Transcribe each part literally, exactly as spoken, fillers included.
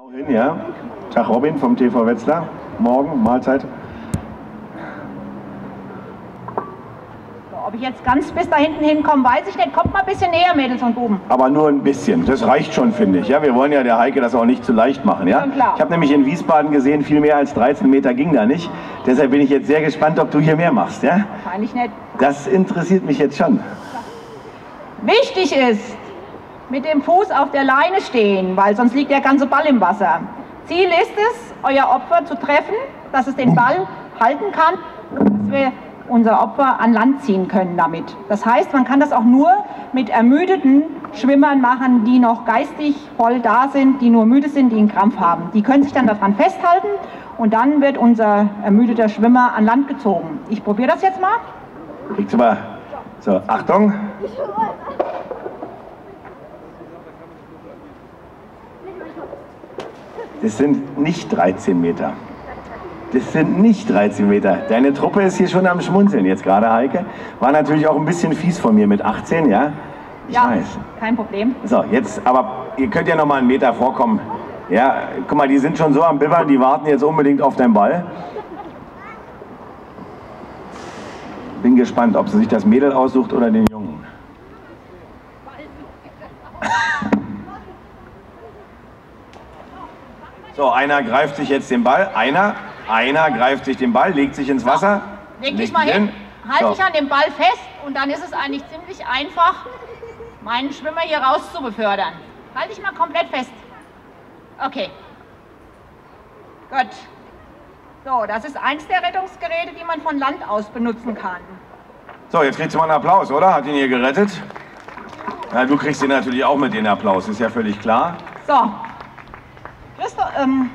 Hin, ja. Tag Robin vom T V Wetzlar. Morgen, Mahlzeit. So, ob ich jetzt ganz bis da hinten hinkomme, weiß ich nicht. Kommt mal ein bisschen näher, Mädels und Buben. Aber nur ein bisschen. Das reicht schon, finde ich. Ja, wir wollen ja der Heike das auch nicht zu leicht machen. Ja? Ja, klar. Ich habe nämlich in Wiesbaden gesehen, viel mehr als dreizehn Meter ging da nicht. Deshalb bin ich jetzt sehr gespannt, ob du hier mehr machst. Ja? Wahrscheinlich nicht. Das interessiert mich jetzt schon. Wichtig ist, mit dem Fuß auf der Leine stehen, weil sonst liegt der ganze Ball im Wasser. Ziel ist es, euer Opfer zu treffen, dass es den Ball halten kann, dass wir unser Opfer an Land ziehen können damit. Das heißt, man kann das auch nur mit ermüdeten Schwimmern machen, die noch geistig voll da sind, die nur müde sind, die einen Krampf haben. Die können sich dann daran festhalten und dann wird unser ermüdeter Schwimmer an Land gezogen. Ich probiere das jetzt mal. Kriegst du mal. So, Achtung. Das sind nicht dreizehn Meter. Das sind nicht dreizehn Meter. Deine Truppe ist hier schon am Schmunzeln jetzt gerade, Heike. War natürlich auch ein bisschen fies von mir mit achtzehn, ja? Ich ja, weiß. Kein Problem. So, jetzt, aber ihr könnt ja noch mal einen Meter vorkommen. Ja, guck mal, die sind schon so am Bibbern, die warten jetzt unbedingt auf deinen Ball. Bin gespannt, ob sie sich das Mädel aussucht oder den Jungen. So, einer greift sich jetzt den Ball. Einer, einer greift sich den Ball, legt sich ins Wasser. So, leg dich mal hin, halt so. dich an dem Ball fest und dann ist es eigentlich ziemlich einfach, meinen Schwimmer hier raus zu befördern. Halt dich mal komplett fest. Okay. Gut. So, das ist eins der Rettungsgeräte, die man von Land aus benutzen kann. So, jetzt kriegst du mal einen Applaus, oder? Hat ihn hier gerettet? Ja, du kriegst ihn natürlich auch mit den Applaus, ist ja völlig klar. So. Christoph, ähm...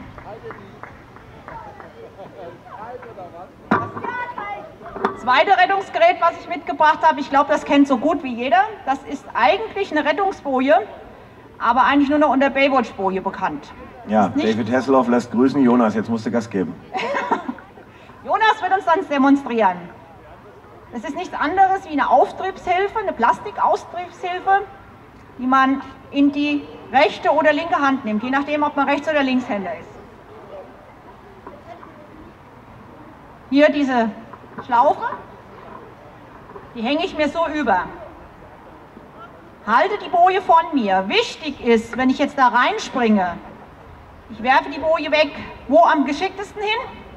Zweite Rettungsgerät, was ich mitgebracht habe, ich glaube, das kennt so gut wie jeder. Das ist eigentlich eine Rettungsboje, aber eigentlich nur noch unter Baywatch-Boje bekannt. Ja, David Hasselhoff lässt grüßen. Jonas, jetzt musst du Gas geben. Jonas wird uns dann demonstrieren. Das ist nichts anderes wie eine Auftriebshilfe, eine Plastikauftriebshilfe, die man in die rechte oder linke Hand nimmt, je nachdem, ob man Rechts- oder Linkshänder ist. Hier diese Schlaufe, die hänge ich mir so über. Halte die Boje von mir. Wichtig ist, wenn ich jetzt da reinspringe, ich werfe die Boje weg. Wo am geschicktesten hin?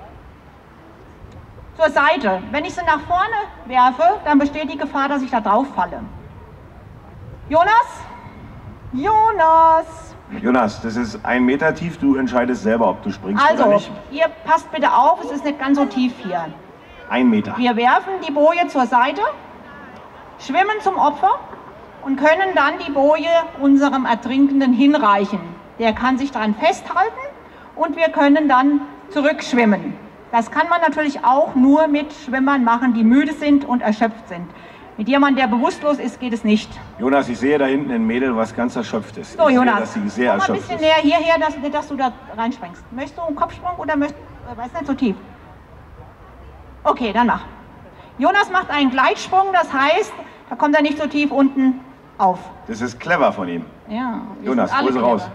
Zur Seite. Wenn ich sie nach vorne werfe, dann besteht die Gefahr, dass ich da drauf falle. Jonas? Jonas! Jonas, das ist ein Meter tief. Du entscheidest selber, ob du springst also, oder nicht. Also, ihr passt bitte auf, es ist nicht ganz so tief hier. Ein Meter. Wir werfen die Boje zur Seite, schwimmen zum Opfer und können dann die Boje unserem Ertrinkenden hinreichen. Der kann sich daran festhalten und wir können dann zurückschwimmen. Das kann man natürlich auch nur mit Schwimmern machen, die müde sind und erschöpft sind. Mit jemandem, der bewusstlos ist, geht es nicht. Jonas, ich sehe da hinten ein Mädel, was ganz erschöpft ist. So, ich Jonas, sehe, dass sie sehr komm mal ein erschöpft bisschen ist. näher hierher, dass, dass du da reinspringst. Möchtest du einen Kopfsprung oder möchtest du, ist nicht so tief? Okay, dann mach. Jonas macht einen Gleitsprung, das heißt, da kommt er nicht so tief unten auf. Das ist clever von ihm. Ja, Jonas, hol sie raus.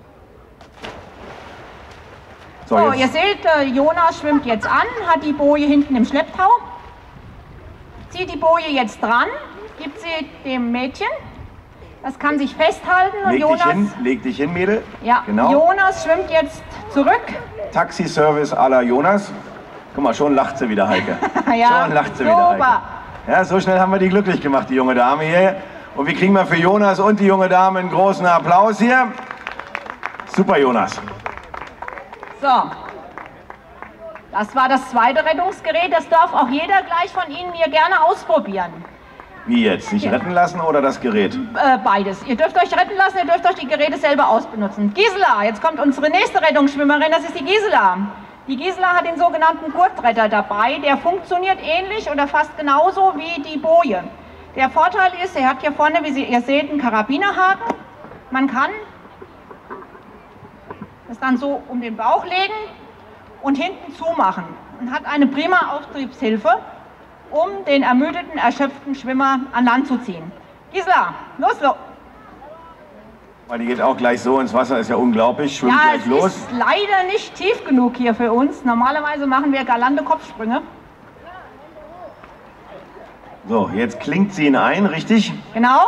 So, so ihr seht, äh, Jonas schwimmt jetzt an, hat die Boje hinten im Schlepptau, zieht die Boje jetzt dran, gibt sie dem Mädchen, das kann sich festhalten und leg Jonas... Dich hin, leg dich hin, Mädel. Ja, genau. Jonas schwimmt jetzt zurück. Taxi-Service à la Jonas. Guck mal, schon lacht sie wieder, Heike. Ja, schon lacht sie super. wieder, Heike. Ja, so schnell haben wir die glücklich gemacht, die junge Dame hier. Und wir kriegen mal für Jonas und die junge Dame einen großen Applaus hier. Super, Jonas. So, das war das zweite Rettungsgerät. Das darf auch jeder gleich von Ihnen hier gerne ausprobieren. Wie jetzt? Sich retten lassen oder das Gerät? Äh, beides. Ihr dürft euch retten lassen, ihr dürft euch die Geräte selber ausbenutzen. Gisela, jetzt kommt unsere nächste Rettungsschwimmerin, das ist die Gisela. Die Gisela hat den sogenannten Gurtretter dabei. Der funktioniert ähnlich oder fast genauso wie die Boje. Der Vorteil ist, er hat hier vorne, wie Sie, ihr seht, einen Karabinerhaken. Man kann das dann so um den Bauch legen und hinten zumachen und hat eine prima Auftriebshilfe, um den ermüdeten, erschöpften Schwimmer an Land zu ziehen. Gisela, los, los! Weil die geht auch gleich so ins Wasser, ist ja unglaublich, schwimmt Ja, gleich es los. ist leider nicht tief genug hier für uns. Normalerweise machen wir galante Kopfsprünge. So, jetzt klingt sie ihn ein, richtig? Genau.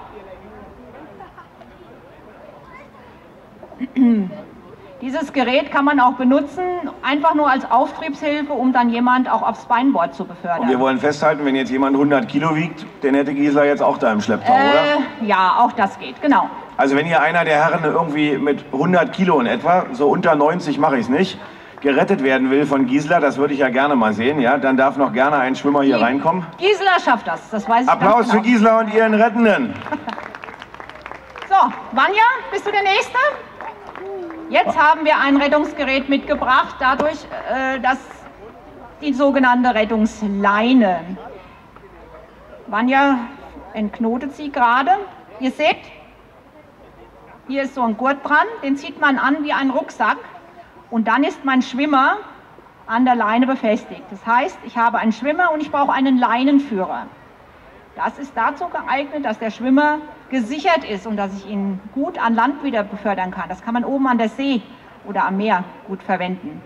Dieses Gerät kann man auch benutzen, einfach nur als Auftriebshilfe, um dann jemand auch aufs Beinboard zu befördern. Und wir wollen festhalten, wenn jetzt jemand hundert Kilo wiegt, den hätte Gisela jetzt auch da im Schlepptau, äh, oder? Ja, auch das geht, genau. Also wenn hier einer der Herren irgendwie mit hundert Kilo in etwa, so unter neunzig mache ich es nicht, gerettet werden will von Gisela, das würde ich ja gerne mal sehen, ja, dann darf noch gerne ein Schwimmer hier Die reinkommen. Gisela schafft das, das weiß ich Applaus ganz genau. für Gisela und ihren Rettenden. So, Vanja, bist du der Nächste? Jetzt haben wir ein Rettungsgerät mitgebracht, dadurch, äh, dass die sogenannte Rettungsleine. Vanja entknotet sie gerade. Ihr seht, hier ist so ein Gurt dran, den zieht man an wie ein Rucksack und dann ist mein Schwimmer an der Leine befestigt. Das heißt, ich habe einen Schwimmer und ich brauche einen Leinenführer. Das ist dazu geeignet, dass der Schwimmer gesichert ist und dass ich ihn gut an Land wieder befördern kann. Das kann man oben an der See oder am Meer gut verwenden.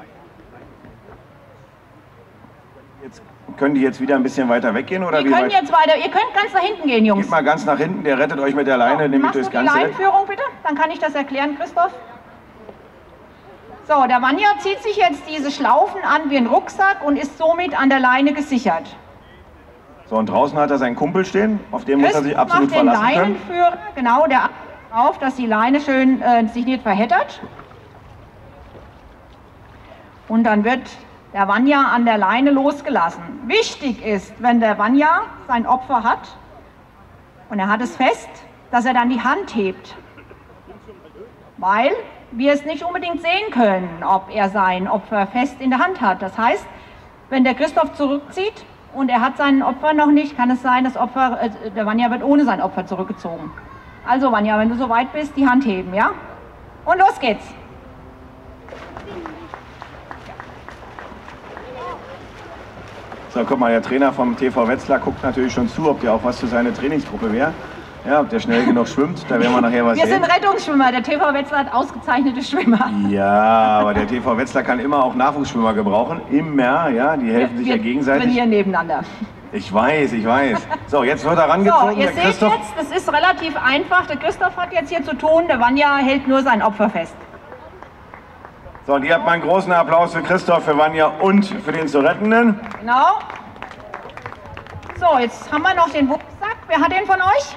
Jetzt, können die jetzt wieder ein bisschen weiter weggehen? Oder Wir wie können weit? jetzt weiter, ihr könnt ganz nach hinten gehen, Jungs. Geht mal ganz nach hinten, der rettet euch mit der Leine, So, nämlich machst durchs du die ganze Netz. Leinenführung bitte? Dann kann ich das erklären, Christoph. So, der Vanja zieht sich jetzt diese Schlaufen an wie ein Rucksack und ist somit an der Leine gesichert. So, und draußen hat er seinen Kumpel stehen, auf den muss er sich absolut macht den verlassen können. Leinenführer, genau, der achtet darauf, dass die Leine schön äh, sich nicht verheddert. Und dann wird der Vanja an der Leine losgelassen. Wichtig ist, wenn der Vanja sein Opfer hat und er hat es fest, dass er dann die Hand hebt. Weil wir es nicht unbedingt sehen können, ob er sein Opfer fest in der Hand hat. Das heißt, wenn der Christoph zurückzieht und er hat sein Opfer noch nicht, kann es sein, das Opfer, äh, der Vanja wird ohne sein Opfer zurückgezogen. Also Vanja, wenn du so weit bist, die Hand heben, ja? Und los geht's. So, guck mal, der Trainer vom T V Wetzlar guckt natürlich schon zu, ob der auch was für seine Trainingsgruppe wäre. Ja, ob der schnell genug schwimmt, da werden wir nachher was Wir sehen. sind Rettungsschwimmer, der T V Wetzlar hat ausgezeichnete Schwimmer. Ja, aber der T V Wetzlar kann immer auch Nachwuchsschwimmer gebrauchen, immer, ja, die helfen sich ja Wir gegenseitig. trainieren nebeneinander. Ich weiß, ich weiß. So, jetzt wird er So, rangezogen, ihr der seht Christoph. jetzt, das ist relativ einfach. Der Christoph hat jetzt hier zu tun, der Vanja hält nur sein Opfer fest. So, und ihr habt mal einen großen Applaus für Christoph, für Vanja und für den zu Rettenden. Genau. So, jetzt haben wir noch den Rucksack. Wer hat den von euch?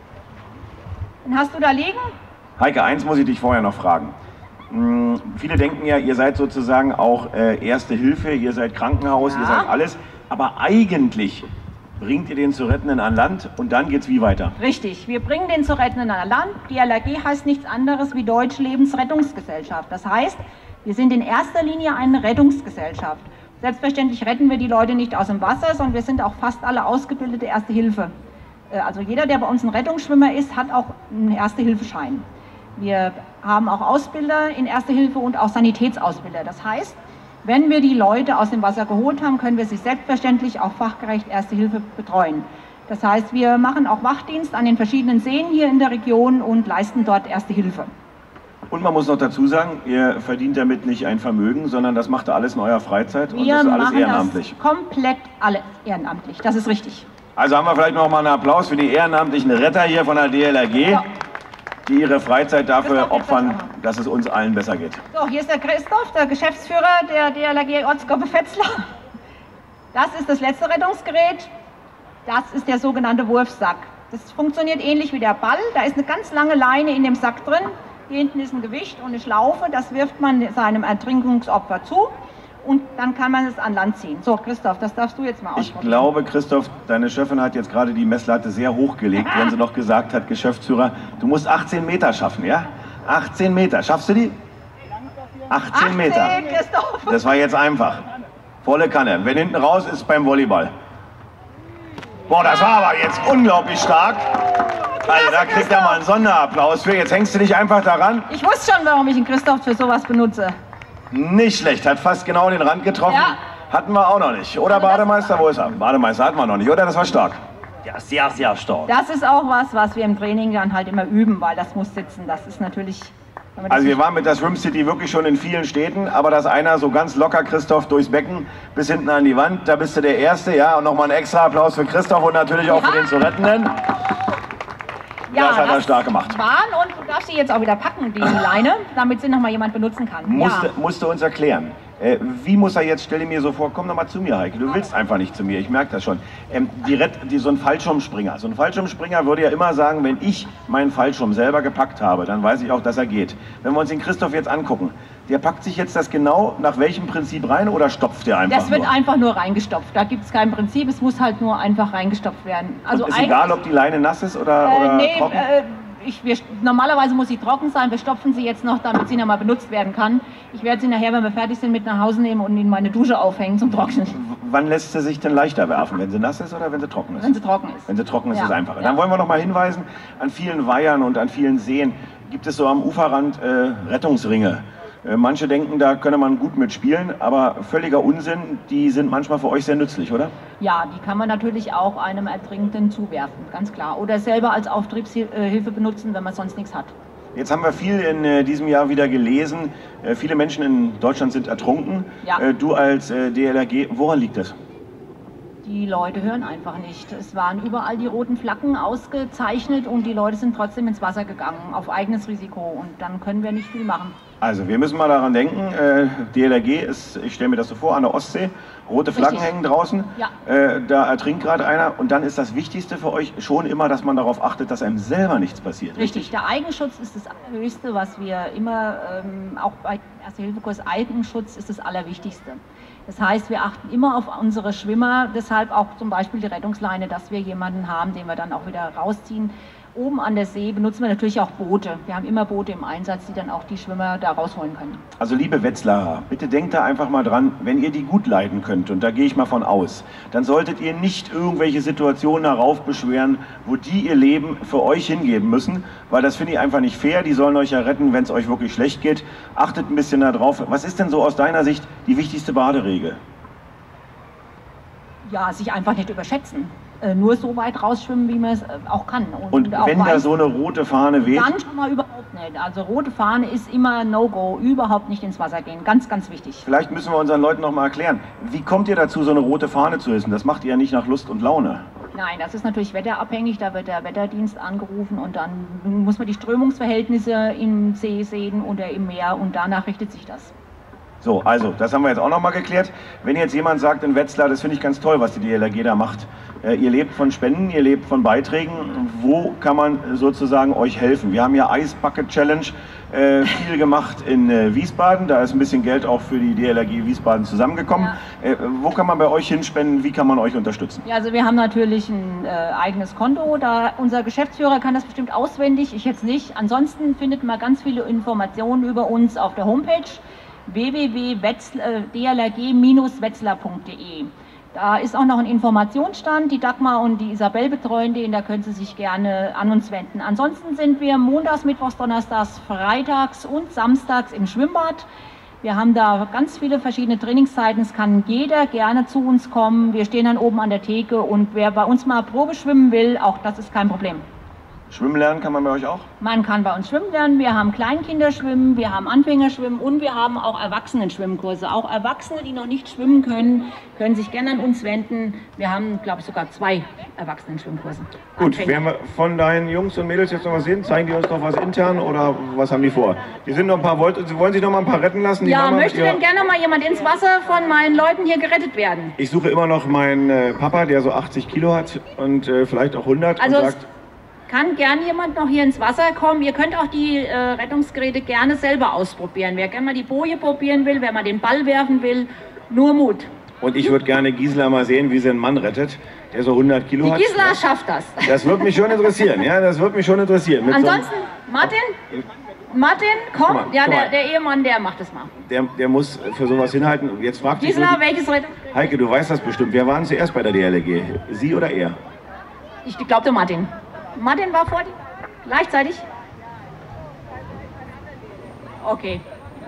Den hast du da liegen? Heike, eins muss ich dich vorher noch fragen. Hm, viele denken ja, ihr seid sozusagen auch äh, Erste Hilfe, ihr seid Krankenhaus, Ja. ihr seid alles. Aber eigentlich bringt ihr den zu Rettenden an Land und dann geht's wie weiter? Richtig, wir bringen den zu Rettenden an Land. Die L R G heißt nichts anderes wie Deutsche Lebensrettungsgesellschaft. Das heißt, wir sind in erster Linie eine Rettungsgesellschaft. Selbstverständlich retten wir die Leute nicht aus dem Wasser, sondern wir sind auch fast alle ausgebildete Erste Hilfe. Also jeder, der bei uns ein Rettungsschwimmer ist, hat auch einen Erste-Hilfe-Schein. Wir haben auch Ausbilder in Erste Hilfe und auch Sanitätsausbilder. Das heißt, wenn wir die Leute aus dem Wasser geholt haben, können wir sie selbstverständlich auch fachgerecht Erste Hilfe betreuen. Das heißt, wir machen auch Wachdienst an den verschiedenen Seen hier in der Region und leisten dort Erste Hilfe. Und man muss noch dazu sagen, ihr verdient damit nicht ein Vermögen, sondern das macht ihr alles in eurer Freizeit und Wir das ist alles machen ehrenamtlich. das komplett alles ehrenamtlich, das ist richtig. Also haben wir vielleicht noch mal einen Applaus für die ehrenamtlichen Retter hier von der D L R G, Ja. die ihre Freizeit dafür Christoph, jetzt opfern, das noch. dass es uns allen besser geht. So, hier ist der Christoph, der Geschäftsführer der D L R G Ortsgruppe Wetzlar. Das ist das letzte Rettungsgerät. Das ist der sogenannte Wurfsack. Das funktioniert ähnlich wie der Ball. Da ist eine ganz lange Leine in dem Sack drin. Hier hinten ist ein Gewicht und eine Schlaufe. Das wirft man seinem Ertrinkungsopfer zu. Und dann kann man es an Land ziehen. So, Christoph, das darfst du jetzt mal ausprobieren. Ich glaube, Christoph, deine Chefin hat jetzt gerade die Messlatte sehr hoch gelegt, wenn sie noch gesagt hat, Geschäftsführer, du musst achtzehn Meter schaffen, ja? achtzehn Meter, schaffst du die? achtzehn Meter. Christoph. Das war jetzt einfach. Volle Kanne. Wenn hinten raus ist beim Volleyball. Boah, das war aber jetzt unglaublich stark. Also da kriegt er mal einen Sonderapplaus für. Jetzt hängst du dich einfach daran. Ich wusste schon, warum ich den Christoph für sowas benutze. Nicht schlecht, hat fast genau den Rand getroffen. Ja. Hatten wir auch noch nicht. Oder Also das- Bademeister, wo ist er? Bademeister hatten wir noch nicht, oder? Das war stark. Ja, sehr, sehr stark. Das ist auch was, was wir im Training dann halt immer üben, weil das muss sitzen. Das ist natürlich... Also wir waren mit der Swim City wirklich schon in vielen Städten, aber dass einer so ganz locker, Christoph, durchs Becken bis hinten an die Wand, da bist du der Erste, ja. Und nochmal ein extra Applaus für Christoph und natürlich auch für den zu Rettenden. Ja, das hat er stark gemacht. Waren und du darfst sie jetzt auch wieder packen, die Leine, damit sie nochmal jemand benutzen kann. Musste, ja. musste uns erklären. Äh, wie muss er jetzt, stell dir mir so vor, komm doch mal zu mir, Heike, du willst einfach nicht zu mir, ich merke das schon. Ähm, die Rett, die, so ein Fallschirmspringer, so ein Fallschirmspringer würde ja immer sagen, wenn ich meinen Fallschirm selber gepackt habe, dann weiß ich auch, dass er geht. Wenn wir uns den Christoph jetzt angucken, der packt sich jetzt das genau nach welchem Prinzip rein oder stopft der einfach Das wird nur? einfach nur reingestopft, da gibt es kein Prinzip, es muss halt nur einfach reingestopft werden. Also Und ist egal, ob die Leine nass ist oder, äh, oder nee, trocken? Äh, Ich, wir, normalerweise muss sie trocken sein, wir stopfen sie jetzt noch, damit sie nochmal benutzt werden kann. Ich werde sie nachher, wenn wir fertig sind, mit nach Hause nehmen und in meine Dusche aufhängen zum Trocknen. Wann lässt sie sich denn leichter werfen? Wenn sie nass ist oder wenn sie trocken ist? Wenn sie trocken ist. Wenn sie trocken ist, Ja. ist es einfacher. Ja. Dann wollen wir noch mal hinweisen, an vielen Weihern und an vielen Seen gibt es so am Uferrand äh, Rettungsringe. Äh, manche denken, da könne man gut mitspielen, aber völliger Unsinn, die sind manchmal für euch sehr nützlich, oder? Ja, die kann man natürlich auch einem Ertrinkenden zuwerfen, ganz klar. Oder selber als Auftriebshilfe benutzen, wenn man sonst nichts hat. Jetzt haben wir viel in äh, diesem Jahr wieder gelesen. Äh, viele Menschen in Deutschland sind ertrunken. Ja. Äh, du als äh, D L R G, woran liegt das? Die Leute hören einfach nicht. Es waren überall die roten Flaggen ausgezeichnet und die Leute sind trotzdem ins Wasser gegangen, auf eigenes Risiko. Und dann können wir nicht viel machen. Also wir müssen mal daran denken, äh, D L R G ist, ich stelle mir das so vor, an der Ostsee, rote Flaggen Richtig. hängen draußen, Ja. äh, da ertrinkt gerade einer und dann ist das Wichtigste für euch schon immer, dass man darauf achtet, dass einem selber nichts passiert. Richtig, der Eigenschutz ist das Allerhöchste, was wir immer, ähm, auch bei Erste-Hilfe-Kurs Eigenschutz ist das Allerwichtigste. Das heißt, wir achten immer auf unsere Schwimmer, deshalb auch zum Beispiel die Rettungsleine, dass wir jemanden haben, den wir dann auch wieder rausziehen. Oben an der See benutzen wir natürlich auch Boote. Wir haben immer Boote im Einsatz, die dann auch die Schwimmer da rausholen können. Also liebe Wetzlarer, bitte denkt da einfach mal dran, wenn ihr die gut leiden könnt, und da gehe ich mal von aus, dann solltet ihr nicht irgendwelche Situationen heraufbeschweren, wo die ihr Leben für euch hingeben müssen, weil das finde ich einfach nicht fair. Die sollen euch ja retten, wenn es euch wirklich schlecht geht. Achtet ein bisschen darauf. Was ist denn so aus deiner Sicht die wichtigste Baderegel? Ja, sich einfach nicht überschätzen. Äh, nur so weit rausschwimmen, wie man es äh, auch kann. Und, und auch wenn da weiß, so eine rote Fahne weht? dann schon mal überhaupt nicht. Also rote Fahne ist immer No-Go, überhaupt nicht ins Wasser gehen. Ganz, ganz wichtig. Vielleicht müssen wir unseren Leuten noch mal erklären, wie kommt ihr dazu, so eine rote Fahne zu hissen? Das macht ihr ja nicht nach Lust und Laune. Nein, das ist natürlich wetterabhängig, da wird der Wetterdienst angerufen und dann muss man die Strömungsverhältnisse im See sehen oder im Meer und danach richtet sich das. So, also, das haben wir jetzt auch noch mal geklärt. Wenn jetzt jemand sagt in Wetzlar, das finde ich ganz toll, was die D L R G da macht. Äh, ihr lebt von Spenden, ihr lebt von Beiträgen. Wo kann man sozusagen euch helfen? Wir haben ja Ice Bucket Challenge äh, viel gemacht in äh, Wiesbaden. Da ist ein bisschen Geld auch für die D L R G Wiesbaden zusammengekommen. Ja. Äh, wo kann man bei euch hinspenden? Wie kann man euch unterstützen? Ja, also wir haben natürlich ein äh, eigenes Konto. Da unser Geschäftsführer kann das bestimmt auswendig, ich jetzt nicht. Ansonsten findet man ganz viele Informationen über uns auf der Homepage w w w punkt d l r g dash wetzlar punkt d e. Da ist auch noch ein Informationsstand, die Dagmar und die Isabel betreuen den, da können Sie sich gerne an uns wenden. Ansonsten sind wir montags, mittwochs, donnerstags, freitags und samstags im Schwimmbad. Wir haben da ganz viele verschiedene Trainingszeiten, es kann jeder gerne zu uns kommen. Wir stehen dann oben an der Theke und wer bei uns mal Probe schwimmen will, auch das ist kein Problem. Schwimmen lernen kann man bei euch auch? Man kann bei uns schwimmen lernen. Wir haben Kleinkinderschwimmen, wir haben Anfängerschwimmen und wir haben auch Erwachsenenschwimmkurse. Auch Erwachsene, die noch nicht schwimmen können, können sich gerne an uns wenden. Wir haben, glaube ich, sogar zwei Erwachsenenschwimmkurse. Gut, Anfänger. werden wir von deinen Jungs und Mädels jetzt noch was sehen? Zeigen die uns noch was intern oder was haben die vor? Die sind noch ein paar, wollt, sie wollen sich noch mal ein paar retten lassen? Die Ja, Mama möchte mit ihrer- denn gerne mal jemand ins Wasser von meinen Leuten hier gerettet werden? Ich suche immer noch meinen äh, Papa, der so achtzig Kilo hat und äh, vielleicht auch hundert Also und es sagt, kann gern jemand noch hier ins Wasser kommen. Ihr könnt auch die äh, Rettungsgeräte gerne selber ausprobieren. Wer gerne mal die Boje probieren will, wer mal den Ball werfen will, nur Mut. und ich würde gerne Gisela mal sehen, wie sie einen Mann rettet, der so hundert Kilo Die hat. Gisela Ja. schafft das. Das würde mich schon interessieren, ja, das würde mich schon interessieren. Mit so einem- Ansonsten, Martin, Martin, komm, Guck mal, ja, guck der, mal. der Ehemann, der macht das mal. der, der muss für sowas hinhalten. Jetzt fragt dich nur Gisela, die- welches Rettungsgerät? Heike, du weißt das bestimmt. Wer waren zuerst bei der D L R G? Sie oder er? Ich glaube, der Martin. Martin war vor dir? Gleichzeitig? Okay.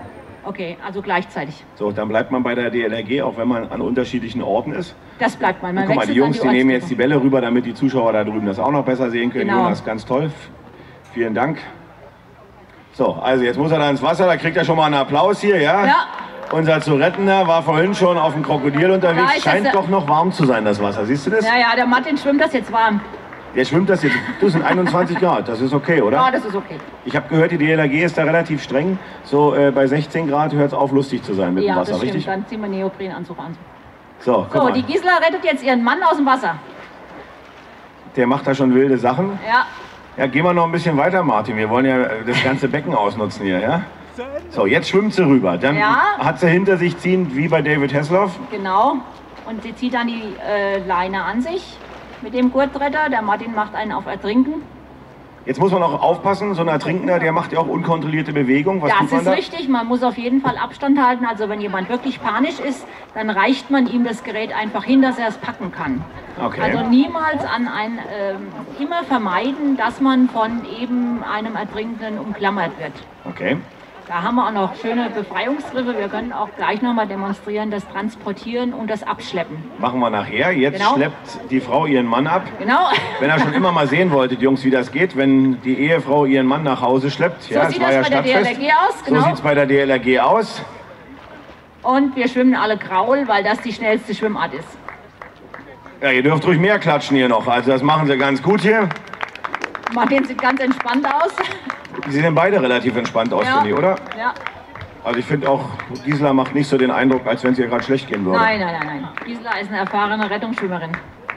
Okay, also gleichzeitig. So, dann bleibt man bei der D L R G, auch wenn man an unterschiedlichen Orten ist. Das bleibt man. man Guck mal, die Jungs, die, die nehmen jetzt die Bälle rüber, damit die Zuschauer da drüben das auch noch besser sehen können. Genau. Jonas, ganz toll. Vielen Dank. So, also jetzt muss er da ins Wasser, da kriegt er schon mal einen Applaus hier, ja? Ja. Unser zu Rettender war vorhin schon auf dem Krokodil unterwegs. Scheint doch noch warm zu sein, das Wasser. Siehst du das? Ja, ja, der Martin schwimmt das jetzt warm. Der schwimmt das jetzt. Du, sind einundzwanzig Grad. Das ist okay, oder? Ja, das ist okay. Ich habe gehört, die D L R G ist da relativ streng. So äh, bei sechzehn Grad hört es auf, lustig zu sein mit ja, dem Wasser, das stimmt. richtig? Dann ziehen wir Neoprenanzug an. So, guck So, mal. die Gisela rettet jetzt ihren Mann aus dem Wasser. Der macht da schon wilde Sachen. Ja. Ja, gehen wir noch ein bisschen weiter, Martin. Wir wollen ja äh, das ganze Becken ausnutzen hier, ja? So, jetzt schwimmt sie rüber. Dann Ja. hat sie hinter sich ziehend, wie bei David Hasselhoff. Genau. Und sie zieht dann die äh, Leine an sich mit dem Gurtretter. Der Martin macht einen auf Ertrinken. Jetzt muss man auch aufpassen, so ein Ertrinkender, der macht ja auch unkontrollierte Bewegung. Was tut Das man ist da? richtig, man muss auf jeden Fall Abstand halten. Also wenn jemand wirklich panisch ist, dann reicht man ihm das Gerät einfach hin, dass er es packen kann. Okay. Also niemals an ein, ähm, immer vermeiden, dass man von eben einem Ertrinkenden umklammert wird. Okay. Da haben wir auch noch schöne Befreiungsgriffe. Wir können auch gleich nochmal demonstrieren, das Transportieren und das Abschleppen. Machen wir nachher. Jetzt Genau. schleppt die Frau ihren Mann ab. Genau. Wenn ihr schon immer mal sehen wolltet, Jungs, wie das geht, wenn die Ehefrau ihren Mann nach Hause schleppt. So ja, sieht es war das ja bei der D L R Stadtfest. G aus, genau. So sieht es bei der D L R G aus. Und wir schwimmen alle Graul, weil das die schnellste Schwimmart ist. Ja, ihr dürft ruhig mehr klatschen hier noch. Also das machen sie ganz gut hier. Martin sieht ganz entspannt aus. Sie sehen beide relativ entspannt aus, Ja. finde ich, oder? Ja. Also ich finde auch, Gisela macht nicht so den Eindruck, als wenn es ihr gerade schlecht gehen würde. Nein, nein, nein, nein. Gisela ist eine erfahrene Rettungsschwimmerin.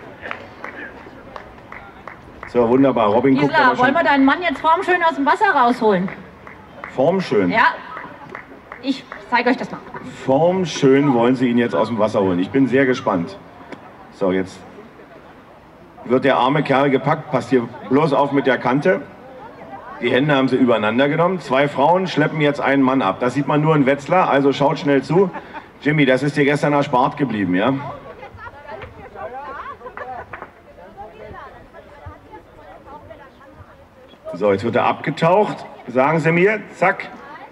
So, wunderbar. Robin guckt Gisela, aber wollen wir schon deinen Mann jetzt formschön aus dem Wasser rausholen? formschön. Ja. Ich zeige euch das mal. Formschön wollen sie ihn jetzt aus dem Wasser holen. Ich bin sehr gespannt. So, jetzt wird der arme Kerl gepackt. Passt hier bloß auf mit der Kante. Die Hände haben sie übereinander genommen. Zwei Frauen schleppen jetzt einen Mann ab. Das sieht man nur in Wetzlar, also schaut schnell zu. Jimmy, das ist dir gestern erspart geblieben, ja? So, jetzt wird er abgetaucht. Sagen Sie mir, zack.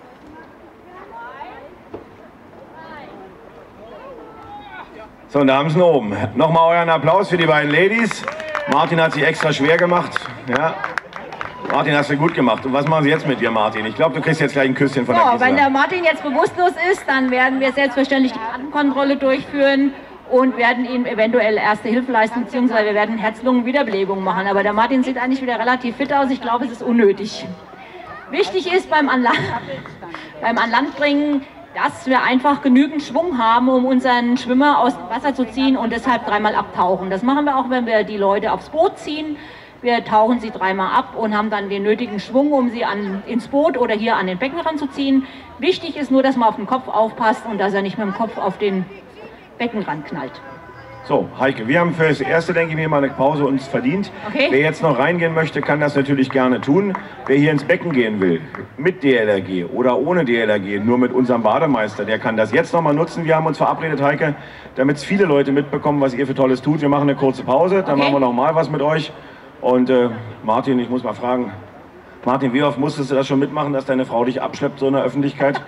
So, und da haben sie ihn oben. Nochmal euren Applaus für die beiden Ladies. Martin hat sich extra schwer gemacht. Ja. Martin, hast du gut gemacht. Und was machen Sie jetzt mit dir, Martin? Ich glaube, du kriegst jetzt gleich ein Küsschen von der So, Gisela. wenn der Martin jetzt bewusstlos ist, dann werden wir selbstverständlich die Atemkontrolle durchführen und werden ihm eventuell Erste Hilfe leisten, beziehungsweise wir werden Herz-Lungen-Wiederbelebung machen. Aber der Martin sieht eigentlich wieder relativ fit aus. Ich glaube, es ist unnötig. Wichtig ist beim Anland, beim Anlandbringen, dass wir einfach genügend Schwung haben, um unseren Schwimmer aus dem Wasser zu ziehen und deshalb dreimal abtauchen. Das machen wir auch, wenn wir die Leute aufs Boot ziehen. Wir tauchen sie dreimal ab und haben dann den nötigen Schwung, um sie an, ins Boot oder hier an den Beckenrand zu ziehen. Wichtig ist nur, dass man auf den Kopf aufpasst und dass er nicht mit dem Kopf auf den Beckenrand knallt. So, Heike, wir haben für das Erste, denke ich mir, mal eine Pause uns verdient. Okay. Wer jetzt noch reingehen möchte, kann das natürlich gerne tun. Wer hier ins Becken gehen will, mit D L R G oder ohne D L R G, nur mit unserem Bademeister, der kann das jetzt noch mal nutzen. Wir haben uns verabredet, Heike, damit es viele Leute mitbekommen, was ihr für Tolles tut. Wir machen eine kurze Pause, dann Okay. machen wir noch mal was mit euch. Und äh, Martin, ich muss mal fragen, Martin, wie oft musstest du das schon mitmachen, dass deine Frau dich abschleppt, so in der Öffentlichkeit?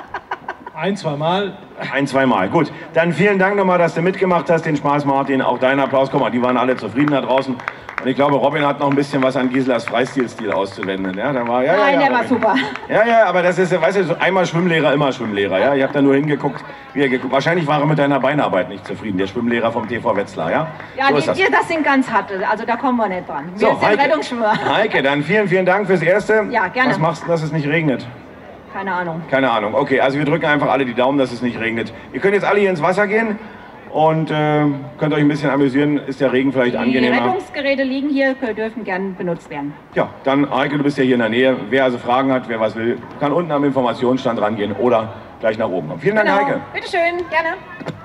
Ein, zwei Mal. Ein, zweimal. Gut, dann vielen Dank nochmal, dass du mitgemacht hast. Den Spaß, Martin. Auch dein Applaus. Guck mal, die waren alle zufrieden da draußen. Und ich glaube, Robin hat noch ein bisschen was an Giselas Freistilstil auszuwenden. Ja, da war, ja, Nein, ja, ja, der war Robin. super. Ja, ja, aber das ist, weißt du, so einmal Schwimmlehrer, immer Schwimmlehrer. Ja? Ich habe da nur hingeguckt, wie er geguckt. Wahrscheinlich war er mit deiner Beinarbeit nicht zufrieden, der Schwimmlehrer vom T V Wetzlar. Ja, Ja, so die, ist das. die, das sind ganz harte, also da kommen wir nicht dran. Wir So, sind Heike, Rettungsschwimmer. Heike, dann vielen, vielen Dank fürs Erste. Ja, gerne. Was machst du, dass es nicht regnet? Keine Ahnung. Keine Ahnung. Okay, also wir drücken einfach alle die Daumen, dass es nicht regnet. Ihr könnt jetzt alle hier ins Wasser gehen und äh, könnt euch ein bisschen amüsieren. Ist der Regen vielleicht Die angenehmer? Rettungsgeräte liegen hier, dürfen gern benutzt werden. Ja, dann Heike, du bist ja hier in der Nähe. Wer also Fragen hat, wer was will, kann unten am Informationsstand rangehen oder gleich nach oben kommen. Vielen Dank, Heike. Bitteschön, gerne.